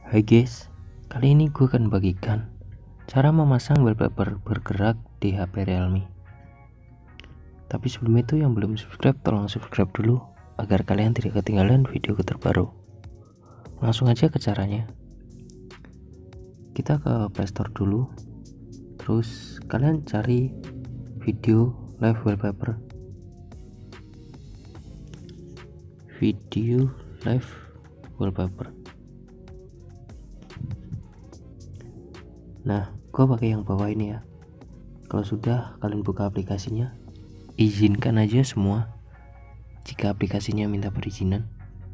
Hai guys, kali ini gue akan bagikan cara memasang wallpaper bergerak di HP Realme. Tapi sebelum itu yang belum subscribe tolong subscribe dulu agar kalian tidak ketinggalan video terbaru. Langsung aja ke caranya. Kita ke Playstore dulu. Terus kalian cari video live wallpaper. Video live wallpaper. Nah, gue pakai yang bawah ini ya. Kalau sudah, kalian buka aplikasinya, izinkan aja semua jika aplikasinya minta perizinan.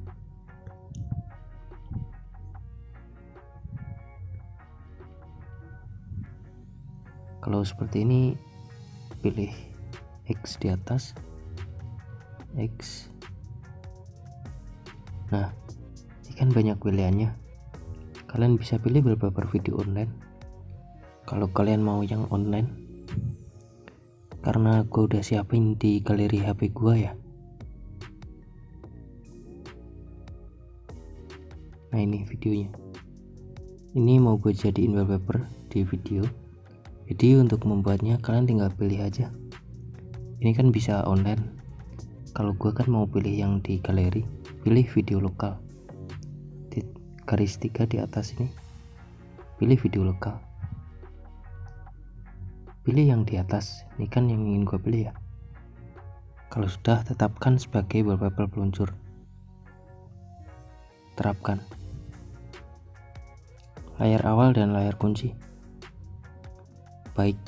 Kalau seperti ini, pilih X di atas, X. Nah, ini kan banyak pilihannya. Kalian bisa pilih wallpaper video online. Kalau kalian mau yang online, karena gue udah siapin di galeri HP gue ya. Nah, ini videonya. Ini mau gue jadiin wallpaper di video. Jadi untuk membuatnya kalian tinggal pilih aja. Ini kan bisa online. Kalau gue kan mau pilih yang di galeri, pilih video lokal. Di garis 3 di atas ini, pilih video lokal. Pilih yang di atas, ini kan yang ingin gue pilih ya. Kalau sudah, tetapkan sebagai wallpaper peluncur. Terapkan layar awal dan layar kunci. Baik,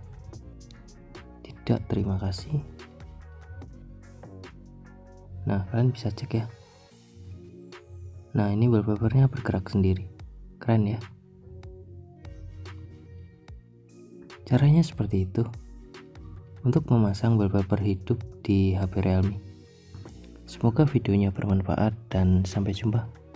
tidak, terima kasih. Nah, kalian bisa cek ya. Nah, ini wallpapernya bergerak sendiri. Keren ya. Caranya seperti itu untuk memasang wallpaper hidup di HP Realme. Semoga videonya bermanfaat dan sampai jumpa.